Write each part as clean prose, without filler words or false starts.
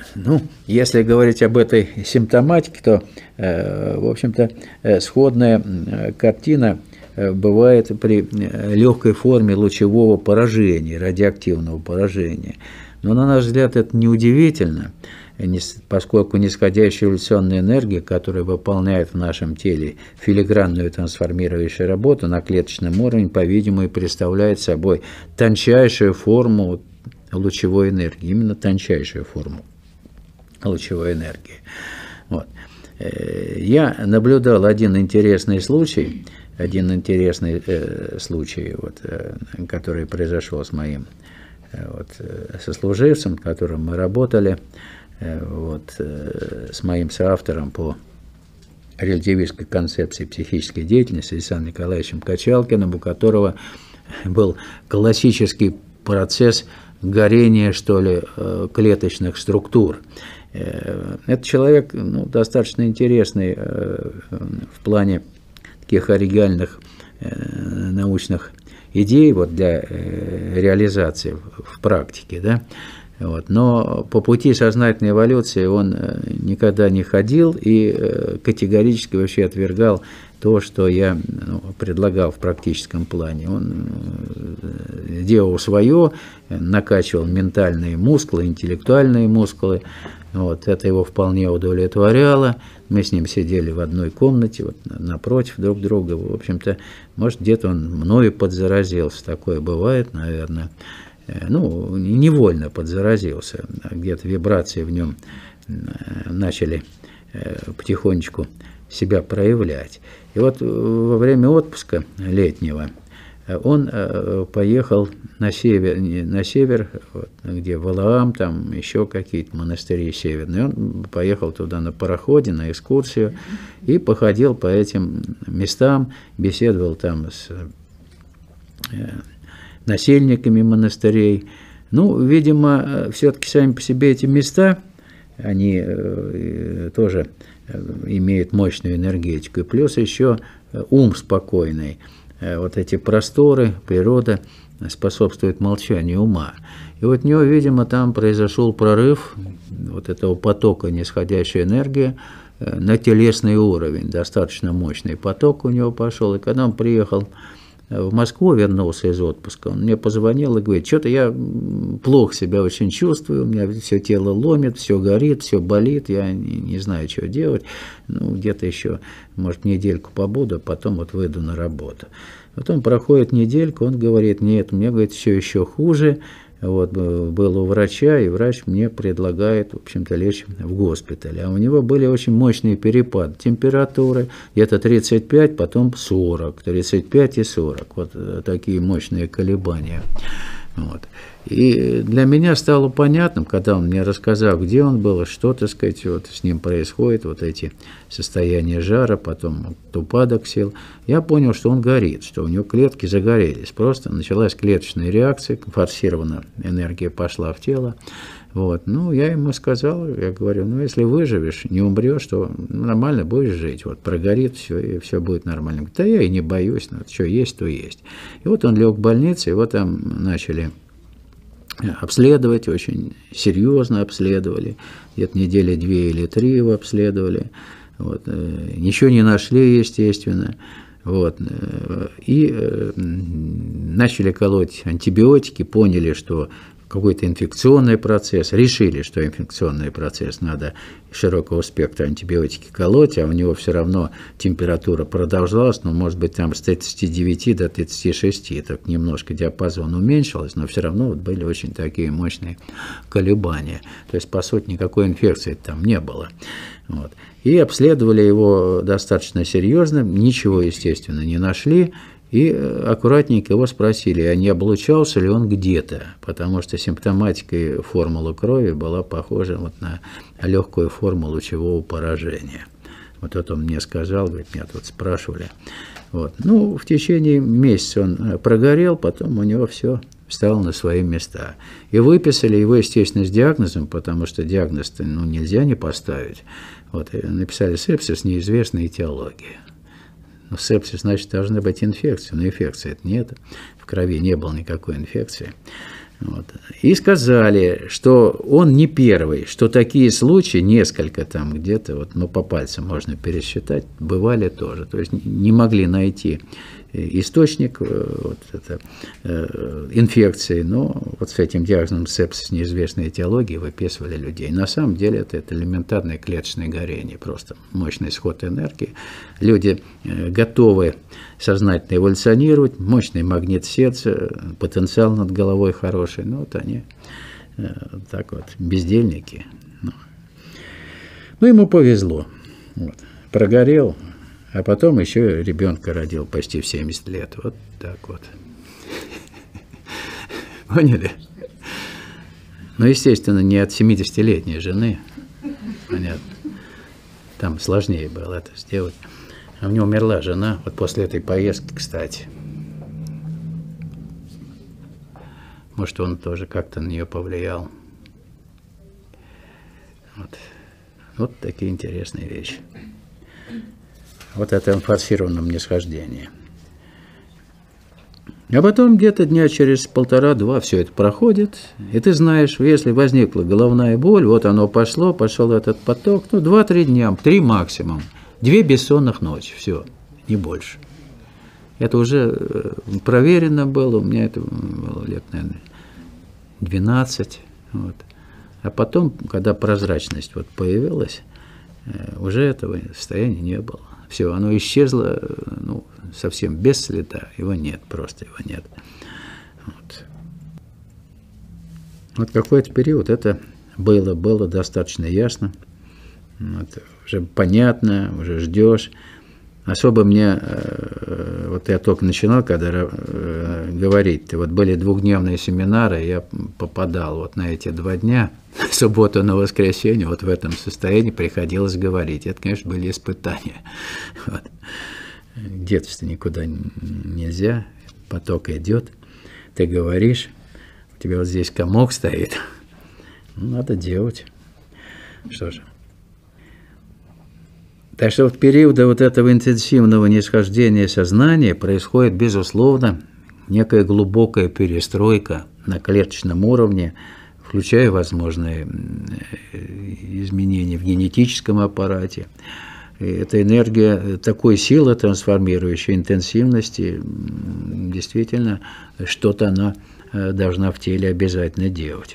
Ну, если говорить об этой симптоматике, то, в общем-то, сходная картина бывает при легкой форме лучевого поражения, радиоактивного поражения. Но, на наш взгляд, это неудивительно, поскольку нисходящая эволюционная энергия, которая выполняет в нашем теле филигранную трансформирующую работу на клеточном уровне, по-видимому, и представляет собой тончайшую форму лучевой энергии, именно тончайшую форму лучевой энергии. Вот. Я наблюдал один интересный случай, вот, который произошел с моим сослуживцем, с которым мы работали, с моим соавтором по релятивистской концепции психической деятельности Александром Николаевичем Качалкиным, у которого был классический процесс горения, что ли, клеточных структур. Это человек достаточно интересный в плане таких оригинальных научных идей для реализации в практике, да? Но по пути сознательной эволюции он никогда не ходил и категорически вообще отвергал то, что я предлагал в практическом плане. Он делал свое, накачивал ментальные мускулы, интеллектуальные мускулы. Это его вполне удовлетворяло. Мы с ним сидели в одной комнате, напротив друг друга. В общем-то, может, где-то он мною подзаразился. Такое бывает, наверное. Невольно подзаразился. Где-то вибрации в нем начали потихонечку себя проявлять. И во время отпуска летнего он поехал на север, где Валаам, там еще какие-то монастыри северные. Он поехал туда на пароходе, на экскурсию, и походил по этим местам, беседовал там с насельниками монастырей. Видимо, все-таки сами по себе эти места, они тоже имеют мощную энергетику, и плюс еще ум спокойный. Эти просторы, природа способствует молчанию ума. И у него, видимо, там произошел прорыв этого потока нисходящей энергии на телесный уровень. Достаточно мощный поток у него пошел. И когда он приехал в Москву, вернулся из отпуска, он мне позвонил и говорит: что-то я плохо себя очень чувствую, у меня все тело ломит, все горит, все болит, я не знаю, что делать, где-то еще, может, недельку побуду, а потом выйду на работу. Потом проходит неделька, он говорит: нет, мне, говорит, все еще хуже. Был у врача, и врач мне предлагает, в общем-то, лечь в госпитале. А у него были очень мощные перепады температуры, где-то 35, потом 40, 35 и 40. Такие мощные колебания. И для меня стало понятным, когда он мне рассказал, где он был, что, так сказать, с ним происходит, эти состояния жара, потом упадок сил, я понял, что он горит, что у него клетки загорелись. Просто началась клеточная реакция, форсированно энергия пошла в тело. Я ему сказал, я говорю: если выживешь, не умрешь, то нормально будешь жить. Прогорит все, и все будет нормально. Да я и не боюсь, что есть, то есть. И он лег в больницу, его там начали обследовать, очень серьезно обследовали. Где-то недели 2 или 3 его обследовали. Ничего не нашли, естественно. И начали колоть антибиотики, поняли, что какой-то инфекционный процесс, решили, что инфекционный процесс, надо широкого спектра антибиотики колоть, а у него все равно температура продолжалась, может быть, там с 39 до 36, так немножко диапазон уменьшилось, но все равно были очень такие мощные колебания. То есть, по сути, никакой инфекции там не было. И обследовали его достаточно серьезно, ничего, естественно, не нашли. И аккуратненько его спросили, а не облучался ли он где-то, потому что симптоматика и формула крови была похожа на легкую форму лучевого поражения. Это он мне сказал, говорит, меня тут спрашивали. В течение месяца он прогорел, потом у него все встало на свои места. И выписали его, естественно, с диагнозом, потому что диагноз-то нельзя не поставить. И написали сепсис, неизвестная этиология. Сепсис, значит, должна быть инфекция, но инфекции это нет, в крови не было никакой инфекции. Вот. И сказали, что он не первый, что такие случаи, несколько там где-то, вот, ну, по пальцам можно пересчитать, бывали тоже. То есть не могли найти источник вот это, инфекции, но вот с этим диагнозом сепсис неизвестной этиологии выписывали людей. На самом деле это элементарное клеточное горение, просто мощный исход энергии. Люди готовы сознательно эволюционировать, мощный магнит сердца, потенциал над головой хороший, но вот они так вот, бездельники. Ну, ему повезло, вот. Прогорел. А потом еще ребенка родил почти в 70 лет. Вот так вот. Поняли? Ну, естественно, не от 70-летней жены. Понятно. Там сложнее было это сделать. А у него умерла жена, вот после этой поездки, кстати. Может, он тоже как-то на нее повлиял. Вот такие интересные вещи. Вот это форсированном нисхождении. А потом где-то дня через полтора-два все это проходит, и ты знаешь, если возникла головная боль, вот оно пошло, пошел этот поток, ну, 2-3 дня, 3 максимум, 2 бессонных ночи, все, не больше. Это уже проверено было, у меня это было лет, наверное, 12, вот. А потом, когда прозрачность вот появилась, уже этого состояния не было. Все, оно исчезло, ну, совсем без следа, его нет, просто его нет. Вот какой-то период это было достаточно ясно, вот, уже понятно, уже ждешь. Особо мне, вот я только начинал, когда говорить, вот были 2-дневные семинары, я попадал вот на эти 2 дня, субботу на воскресенье, вот в этом состоянии приходилось говорить. Это, конечно, были испытания. Вот. Деться никуда нельзя, поток идет, ты говоришь, у тебя вот здесь комок стоит, ну, надо делать. Что же. Так что в периоды вот этого интенсивного нисхождения сознания происходит, безусловно, некая глубокая перестройка на клеточном уровне, включая возможные изменения в генетическом аппарате. И эта энергия такой силы трансформирующей интенсивности, действительно, что-то она должна в теле обязательно делать.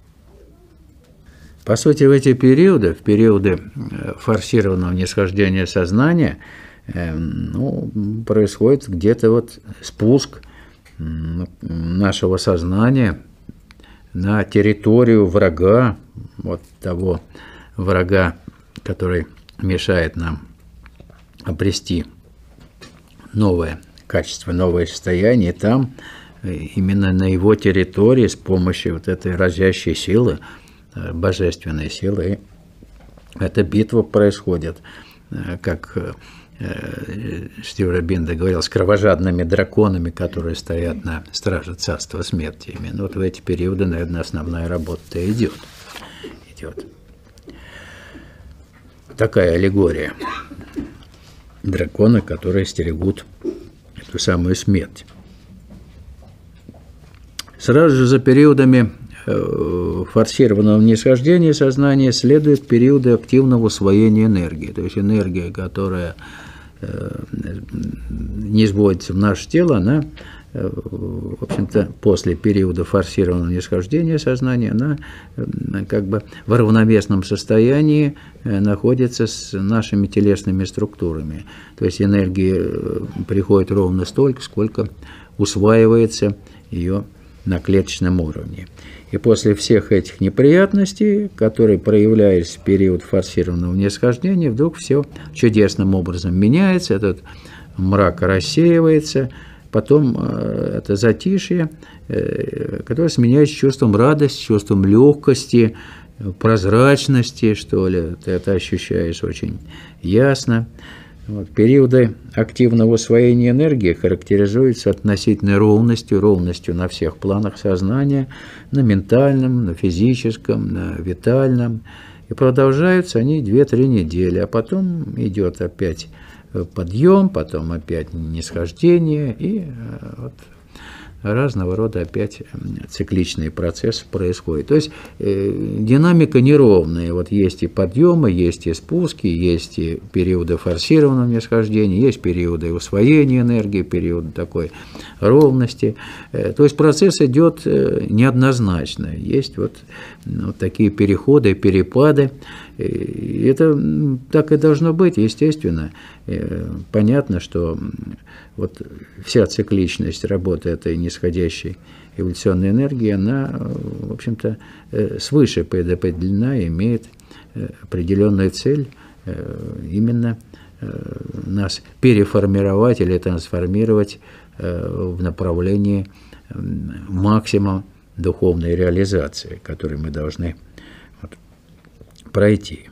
По сути, в периоды форсированного нисхождения сознания, ну, происходит где-то вот спуск нашего сознания на территорию врага, вот того врага, который мешает нам обрести новое качество, новое состояние. И там, именно на его территории, с помощью вот этой разящей силы, божественной силы, эта битва происходит, как Штива Бинда говорил, с кровожадными драконами, которые стоят на страже царства смерти. Именно вот в эти периоды, наверное, основная работа идет. Такая аллегория. Драконы, которые стерегут эту самую смерть. Сразу же за периодами форсированного нисхождения сознания следуют периоды активного усвоения энергии. То есть энергия, которая не изводится в наше тело, она, в общем-то, после периода форсированного нисхождения сознания, она как бы в равновесном состоянии находится с нашими телесными структурами. То есть энергии приходит ровно столько, сколько усваивается ее на клеточном уровне. И после всех этих неприятностей, которые проявлялись в период форсированного нисхождения, вдруг все чудесным образом меняется, этот мрак рассеивается, потом это затишье, которое сменяется чувством радости, чувством легкости, прозрачности, что ли, ты это ощущаешь очень ясно. Вот. Периоды активного усвоения энергии характеризуются относительной ровностью на всех планах сознания, на ментальном, на физическом, на витальном. И продолжаются они 2-3 недели, а потом идет опять подъем, потом опять нисхождение, и вот разного рода опять цикличные процессы происходят. То есть динамика неровная. Вот есть и подъемы, есть и спуски, есть и периоды форсированного нисхождения, есть периоды усвоения энергии, периоды такой ровности. То есть процесс идет неоднозначно. Есть вот такие переходы, перепады. И это так и должно быть, естественно. Понятно, что вот вся цикличность работы этой нисходящей эволюционной энергии, она, в общем-то, свыше предопределена и имеет определенную цель именно нас переформировать или трансформировать в направлении максимума духовной реализации, которую мы должны пройти.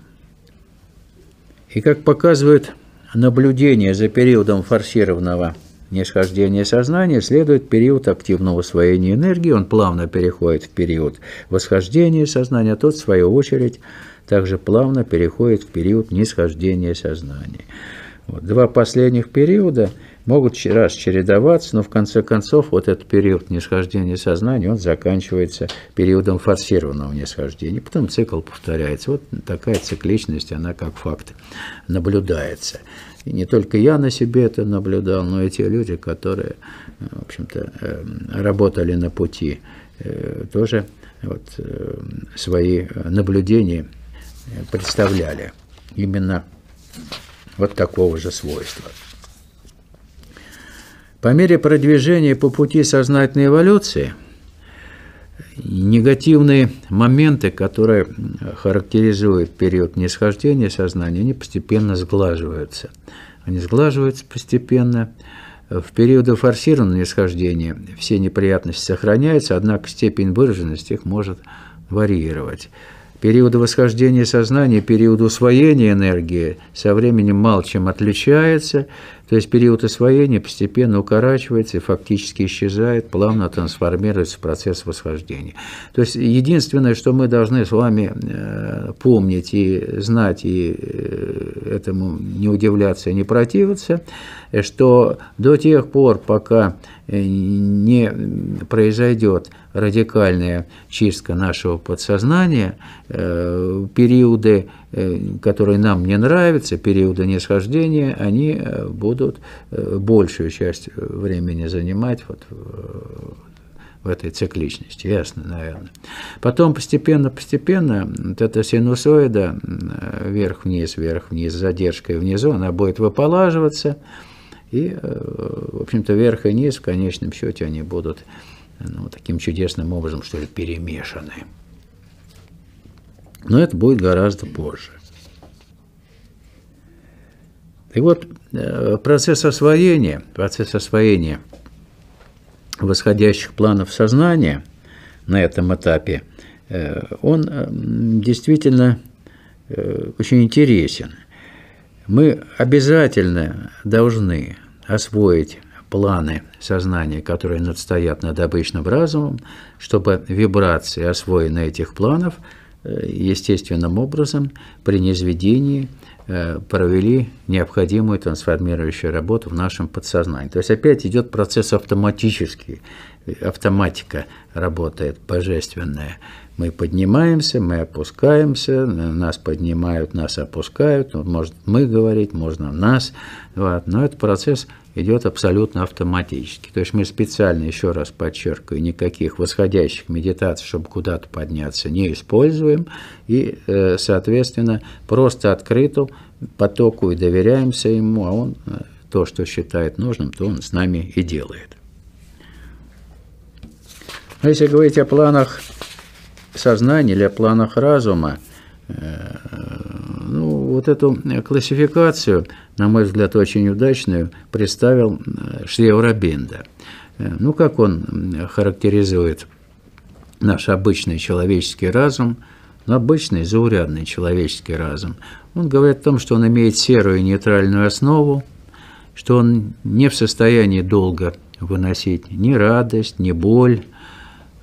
И как показывает наблюдение за периодом форсированного нисхождения сознания, следует период активного усвоения энергии, он плавно переходит в период восхождения сознания, а тот, в свою очередь, также плавно переходит в период нисхождения сознания. Вот. Два последних периода могут раз чередоваться, но в конце концов вот этот период нисхождения сознания, он заканчивается периодом форсированного нисхождения. Потом цикл повторяется. Вот такая цикличность, она как факт наблюдается. И не только я на себе это наблюдал, но и те люди, которые, в общем-то, работали на пути, тоже вот свои наблюдения представляли именно вот такого же свойства. По мере продвижения по пути сознательной эволюции, негативные моменты, которые характеризуют период нисхождения сознания, они постепенно сглаживаются. Они сглаживаются постепенно. В периоды форсированного нисхождения все неприятности сохраняются, однако степень выраженности их может варьировать. Периоды восхождения сознания, период усвоения энергии со временем мало чем отличается, то есть период усвоения постепенно укорачивается и фактически исчезает, плавно трансформируется в процесс восхождения. То есть единственное, что мы должны с вами помнить и знать, и этому не удивляться, не противиться, что до тех пор, пока не произойдет радикальная чистка нашего подсознания, периоды, которые нам не нравятся, периоды нисхождения, они будут большую часть времени занимать вот в этой цикличности, ясно, наверное. Потом постепенно вот эта синусоида вверх-вниз, с задержкой внизу, она будет выполаживаться, и, в общем-то, вверх и низ в конечном счете они будут таким чудесным образом, что ли, перемешаны. Но это будет гораздо позже. И вот процесс освоения восходящих планов сознания на этом этапе, он действительно очень интересен. Мы обязательно должны освоить планы сознания, которые надстоят над обычным разумом, чтобы вибрации, освоенные этих планов, естественным образом при низведении провели необходимую трансформирующую работу в нашем подсознании. То есть опять идет процесс автоматический, автоматика работает божественная. Мы поднимаемся, мы опускаемся, нас поднимают, нас опускают, может мы говорить, можно нас, вот, но этот процесс идет абсолютно автоматически. То есть мы специально, еще раз подчеркиваю, никаких восходящих медитаций, чтобы куда-то подняться, не используем, и, соответственно, просто открыту потоку и доверяемся ему, а он то, что считает нужным, то он с нами и делает. Но если говорить о планах сознания или о планах разума, вот эту классификацию, на мой взгляд, очень удачную, представил Шри Аурабинда. Как он характеризует наш обычный человеческий разум, обычный заурядный человеческий разум? Он говорит о том, что он имеет серую и нейтральную основу, что он не в состоянии долго выносить ни радость, ни боль,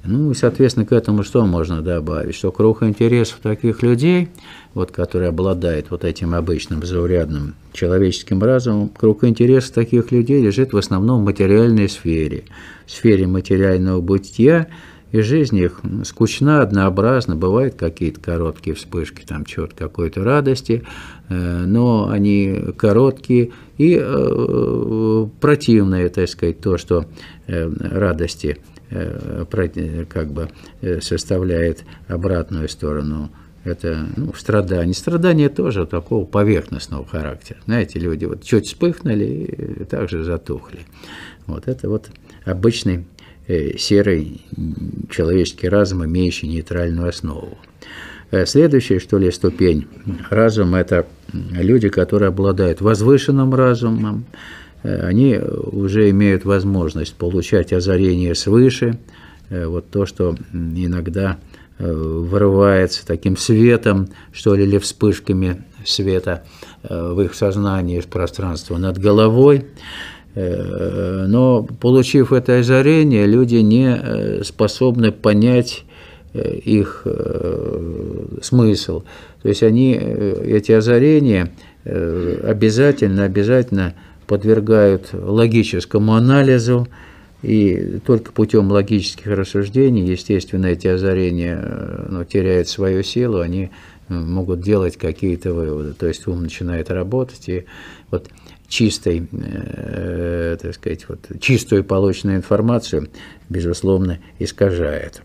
Ну и, соответственно, к этому что можно добавить? Что круг интересов таких людей, вот, которые обладают вот этим обычным заурядным человеческим разумом, круг интересов таких людей лежит в основном в материальной сфере, в сфере материального бытия, и жизнь их скучна, однообразна, бывают какие-то короткие вспышки, там чего-то, какой-то радости, но они короткие и противные, так сказать, то, что радости как бы составляет обратную сторону. Это страдание. Страдание тоже такого поверхностного характера. Знаете, люди вот чуть вспыхнули и также затухли. Вот это вот обычный серый человеческий разум, имеющий нейтральную основу. Следующая, что ли, ступень разума – это люди, которые обладают возвышенным разумом. Они уже имеют возможность получать озарение свыше, вот то, что иногда вырывается таким светом, что ли, или вспышками света в их сознании из пространства над головой. Но, получив это озарение, люди не способны понять их смысл. То есть они, эти озарения обязательно подвергают логическому анализу, и только путем логических рассуждений, естественно, эти озарения теряют свою силу, они могут делать какие-то выводы. То есть ум начинает работать, и вот чистой, так сказать, вот, чистую полученную информацию, безусловно, искажает.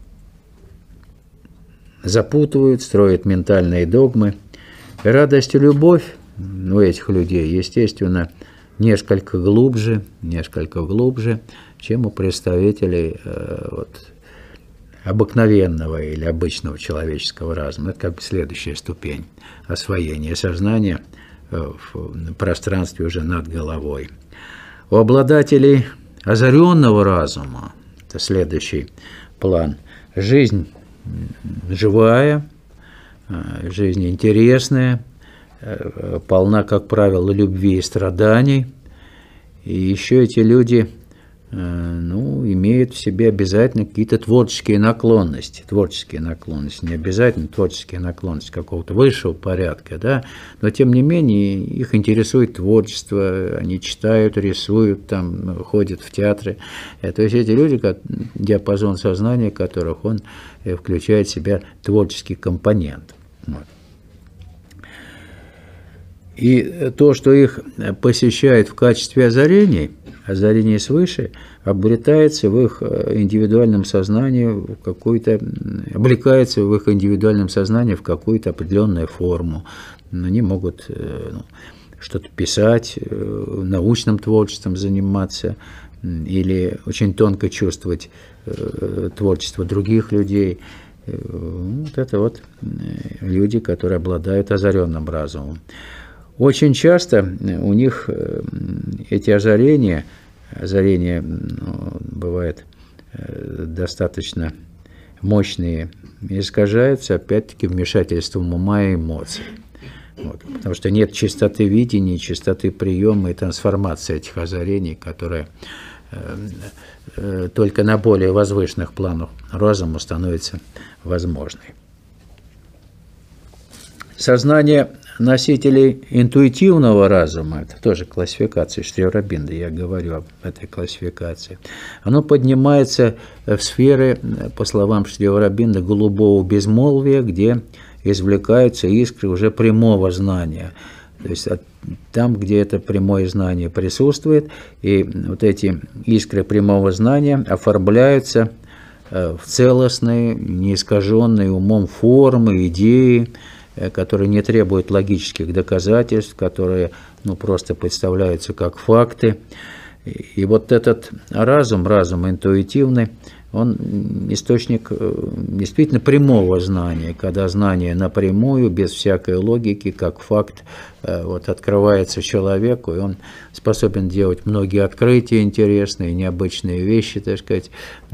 Запутывают, строят ментальные догмы. И радость и любовь у этих людей, естественно, несколько глубже, чем у представителей обыкновенного или обычного человеческого разума. Это как бы следующая ступень освоения сознания в пространстве уже над головой. У обладателей озаренного разума, это следующий план, жизнь живая, жизнь интересная, полна, как правило, любви и страданий. И еще эти люди имеют в себе обязательно какие-то творческие наклонности, не обязательно творческие наклонности какого-то высшего порядка, да, но тем не менее их интересует творчество, они читают, рисуют, там, ходят в театры. То есть эти люди, диапазон сознания которых он включает в себя творческий компонент. Вот. И то, что их посещает в качестве озарений свыше, обретается в их индивидуальном сознании облекается в их индивидуальном сознании в какую-то определенную форму. Они могут что-то писать, научным творчеством заниматься или очень тонко чувствовать творчество других людей. Вот это вот люди, которые обладают озаренным разумом. Очень часто у них эти озарения бывают достаточно мощные, искажаются опять-таки вмешательством ума и эмоций. Вот, потому что нет чистоты видения, чистоты приема и трансформации этих озарений, которые только на более возвышенных планах разума становится возможной. Сознание носителей интуитивного разума, это тоже классификация Шри Ауробинда, я говорю об этой классификации, оно поднимается в сферы, по словам Шри Ауробинда, голубого безмолвия, где извлекаются искры уже прямого знания. То есть там, где это прямое знание присутствует, и вот эти искры прямого знания оформляются в целостные, неискаженные умом формы, идеи, которые не требуют логических доказательств, которые просто представляются как факты. И вот этот разум интуитивный, он источник действительно прямого знания, когда знание напрямую, без всякой логики, как факт, открывается человеку, и он способен делать многие открытия интересные, необычные вещи, так сказать,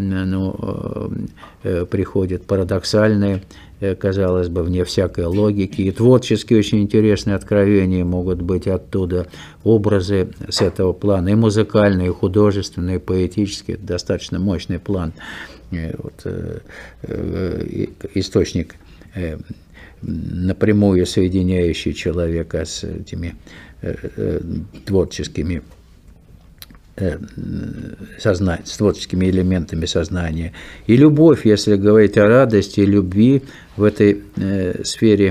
приходят парадоксальные, казалось бы, вне всякой логики, и творческие очень интересные откровения могут быть оттуда, образы с этого плана, и музыкальные, и художественные, и поэтические, это достаточно мощный план источник, напрямую соединяющий человека с этими творческими с творческими элементами сознания. И любовь, если говорить о радости и любви, в этой сфере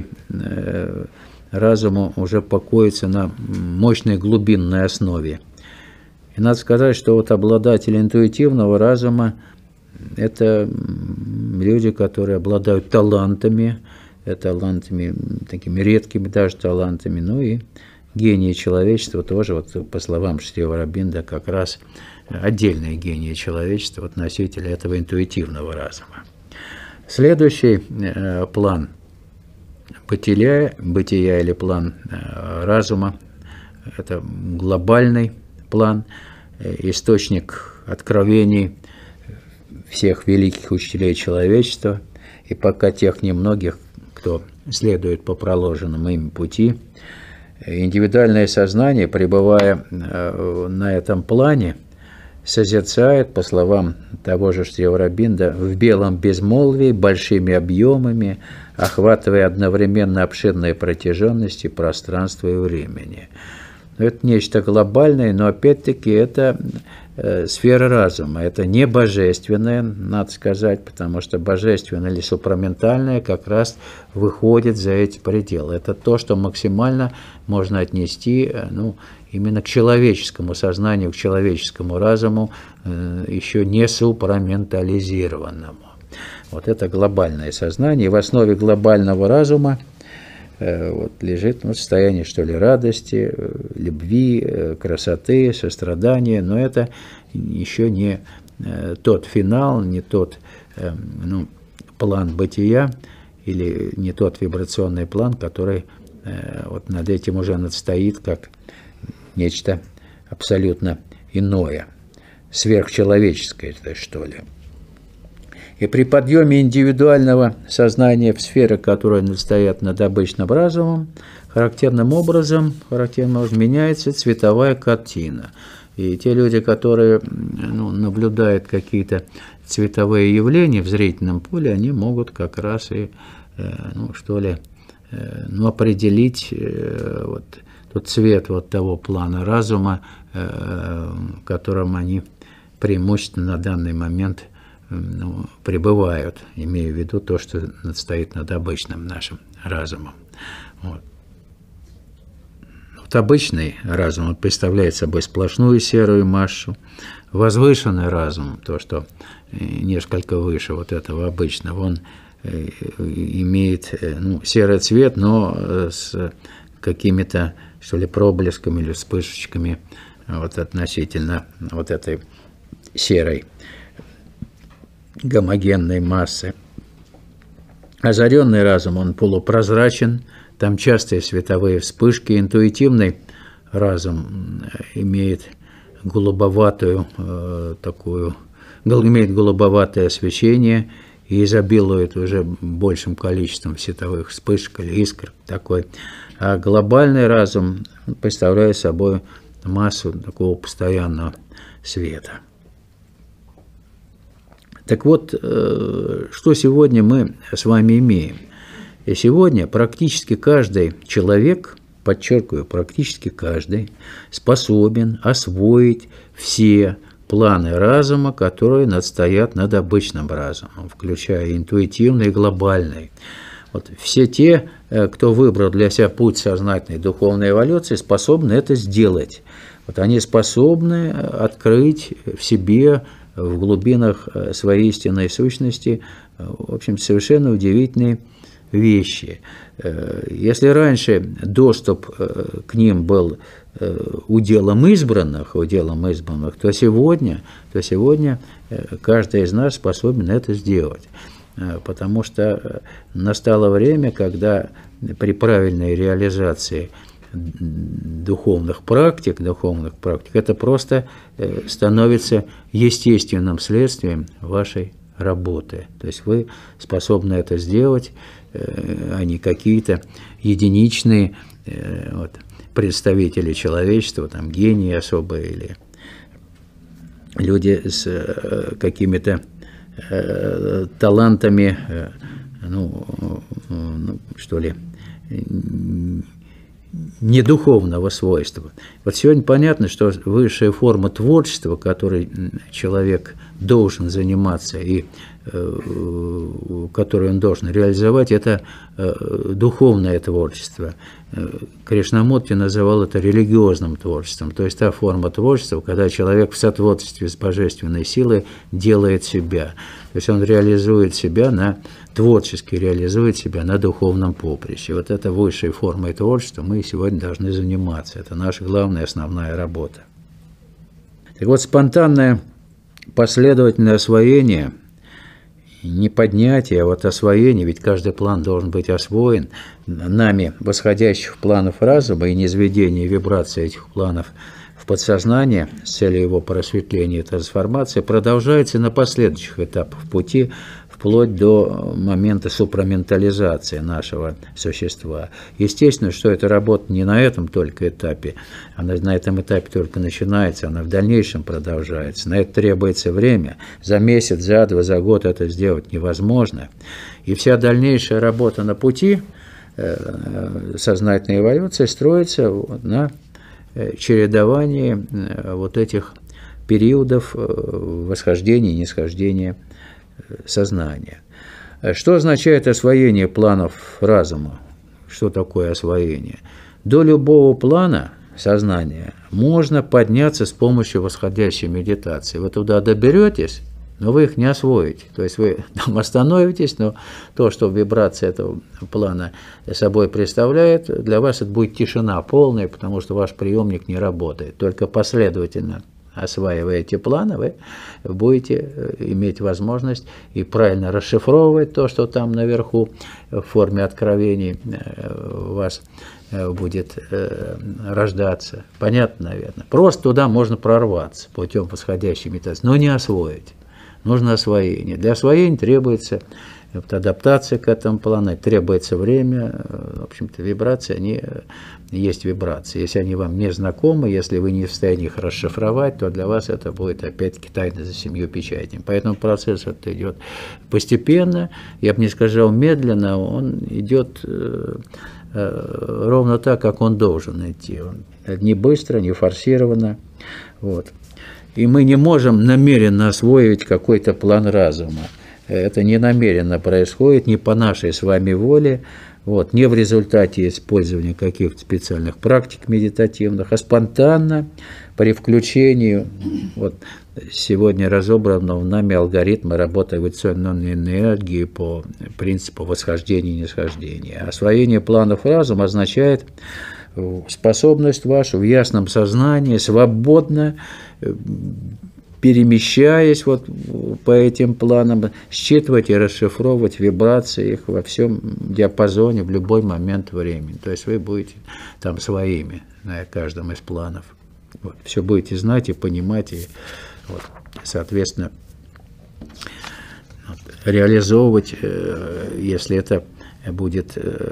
разума уже покоится на мощной глубинной основе. И надо сказать, что вот обладатели интуитивного разума – это люди, которые обладают талантами, такими редкими даже талантами, ну и гении человечества тоже, вот по словам Шри Ауробинда, как раз отдельные гении человечества, вот носители этого интуитивного разума. Следующий план бытия или план разума – это глобальный план, источник откровений всех великих учителей человечества, и пока тех немногих, кто следует по проложенному им пути, индивидуальное сознание, пребывая на этом плане, созерцает, по словам того же Шри Ауробинда, в белом безмолвии, большими объемами, охватывая одновременно обширные протяженности пространства и времени. Это нечто глобальное, но опять-таки это сфера разума. Это не божественное, надо сказать, потому что божественное или супраментальное как раз выходит за эти пределы. Это то, что максимально можно отнести именно к человеческому сознанию, к человеческому разуму, еще не супраментализированному. Вот это глобальное сознание. И в основе глобального разума лежит состояние, что ли, радости, любви, красоты, сострадания, но это еще не тот финал, не тот план бытия или не тот вибрационный план, который над этим уже надстоит как нечто абсолютно иное, сверхчеловеческое, что ли. И при подъеме индивидуального сознания в сферы, которые стоят над обычным разумом, характерным образом меняется цветовая картина. И те люди, которые наблюдают какие-то цветовые явления в зрительном поле, они могут как раз и определить тот цвет того плана разума, в котором они преимущественно на данный момент пребывают, имея в виду то, что стоит над обычным нашим разумом. Вот обычный разум представляет собой сплошную серую массу, возвышенный разум, то, что несколько выше этого обычного, он имеет серый цвет, но с какими-то, что ли, проблесками или вспышечками относительно этой серой гомогенной массы. Озаренный разум, он полупрозрачен, там частые световые вспышки. Интуитивный разум имеет голубоватое освещение и изобилует уже большим количеством световых вспышек или искр такой. А глобальный разум представляет собой массу такого постоянного света. Так вот, что сегодня мы с вами имеем? И сегодня практически каждый человек, подчеркиваю, практически каждый, способен освоить все планы разума, которые стоят над обычным разумом, включая интуитивный и глобальный. Все те, кто выбрал для себя путь сознательной духовной эволюции, способны это сделать. Они способны открыть в себе, в глубинах своей истинной сущности, в общем, совершенно удивительные вещи. Если раньше доступ к ним был уделом избранных, то сегодня каждый из нас способен это сделать. Потому что настало время, когда при правильной реализации духовных практик, это просто становится естественным следствием вашей работы. То есть вы способны это сделать, а не какие-то единичные представители человечества, гении особые или люди с какими-то талантами, что ли, недуховного свойства. Вот сегодня понятно, что высшая форма творчества, которой человек должен заниматься и которую он должен реализовать, это духовное творчество. Кришнамурти называл это религиозным творчеством, то есть та форма творчества, когда человек в сотворчестве с божественной силой делает себя. То есть он реализует себя творчески реализует себя на духовном поприще. Вот это высшей формой творчества мы сегодня должны заниматься. Это наша главная, основная работа. Так вот, спонтанное последовательное освоение, не поднятие, а вот освоение, ведь каждый план должен быть освоен нами восходящих планов разума и низведение вибраций этих планов в подсознание с целью его просветления и трансформации продолжается на последующих этапах пути, вплоть до момента супраментализации нашего существа. Естественно, что эта работа не на этом только этапе, она на этом этапе только начинается, она в дальнейшем продолжается. На это требуется время. За месяц, за два, за год это сделать невозможно. И вся дальнейшая работа на пути сознательной эволюции строится на чередовании вот этих периодов восхождения и нисхождения сознания. Что означает освоение планов разума? Что такое освоение? До любого плана сознания можно подняться с помощью восходящей медитации. Вы туда доберетесь, но вы их не освоите. То есть вы там остановитесь, но то, что вибрация этого плана собой представляет, для вас это будет тишина полная, потому что ваш приемник не работает. Только последовательно осваивая эти планы, вы будете иметь возможность и правильно расшифровывать то, что там наверху в форме откровений у вас будет рождаться. Понятно, наверное. Просто туда можно прорваться путем восходящей медитации, но не освоить. Нужно освоение. Для освоения требуется адаптация к этому плану, требуется время. В общем-то, вибрации, они есть вибрации. Если они вам не знакомы, если вы не в состоянии их расшифровать, то для вас это будет опять-таки тайна за 7 печатями. Поэтому процесс этот идет постепенно, я бы не сказал медленно, он идет ровно так, как он должен идти. Не быстро, не форсированно. Вот. И мы не можем намеренно освоить какой-то план разума. Это не намеренно происходит, не по нашей с вами воле, вот, не в результате использования каких-то специальных практик медитативных, а спонтанно, при включении вот, сегодня разобранного нами алгоритма работы эволюционной энергии по принципу восхождения и нисхождения. Освоение планов разума означает способность вашу в ясном сознании свободно перемещаясь вот по этим планам, считывать и расшифровывать вибрации их во всем диапазоне в любой момент времени. То есть вы будете там своими на каждом из планов. Вот. Все будете знать и понимать, и, вот, соответственно, вот, реализовывать, если это будет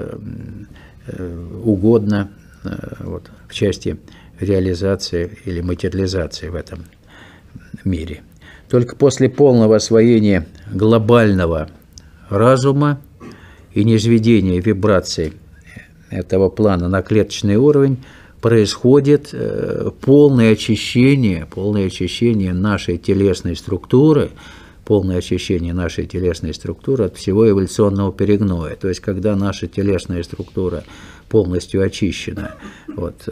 угодно, вот, в части реализации или материализации в этом мире. Только после полного освоения глобального разума и низведения вибраций этого плана на клеточный уровень происходит полное очищение нашей телесной структуры, полное очищение нашей телесной структуры от всего эволюционного перегноя. То есть, когда наша телесная структура полностью очищена от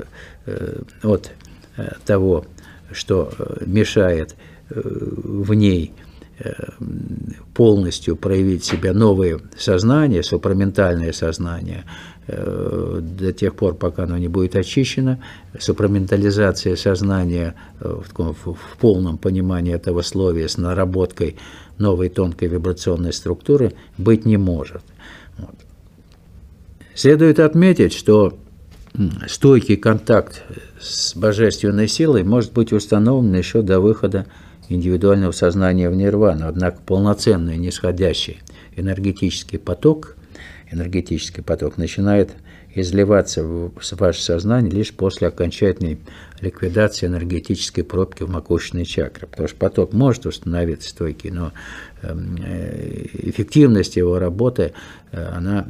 того, что мешает в ней полностью проявить себя новое сознание, супраментальное сознание, до тех пор, пока оно не будет очищено, супраментализация сознания в полном понимании этого слова с наработкой новой тонкой вибрационной структуры быть не может. Вот. Следует отметить, что стойкий контакт с божественной силой может быть установлен еще до выхода индивидуального сознания в нирвану. Однако полноценный нисходящий энергетический поток начинает изливаться в ваше сознание лишь после окончательной ликвидации энергетической пробки в макушечной чакре. Потому что поток может установиться стойкий, но эффективность его работы, она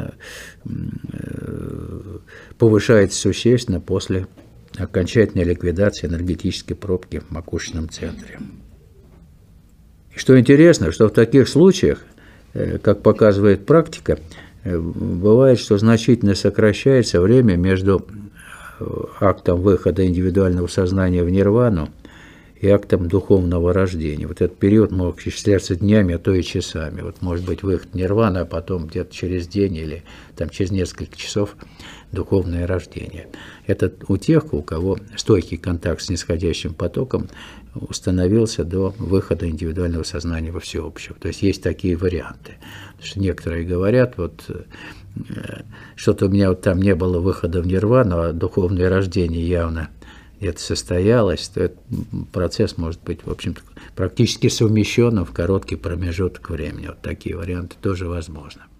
повышается существенно после окончательной ликвидации энергетической пробки в макушечном центре. И что интересно, что в таких случаях, как показывает практика, бывает, что значительно сокращается время между актом выхода индивидуального сознания в нирвану и актом духовного рождения. Вот этот период мог исчисляться днями, а то и часами. Вот может быть выход в нирвану, а потом где-то через день или там, через несколько часов духовное рождение. Это у тех, у кого стойкий контакт с нисходящим потоком установился до выхода индивидуального сознания во всеобщее. То есть есть такие варианты. Потому что некоторые говорят, вот что-то у меня вот там не было выхода в нирвану, а духовное рождение явно где-то состоялось, то этот процесс может быть, в общем-то, практически совмещенным в короткий промежуток времени. Вот такие варианты тоже возможны.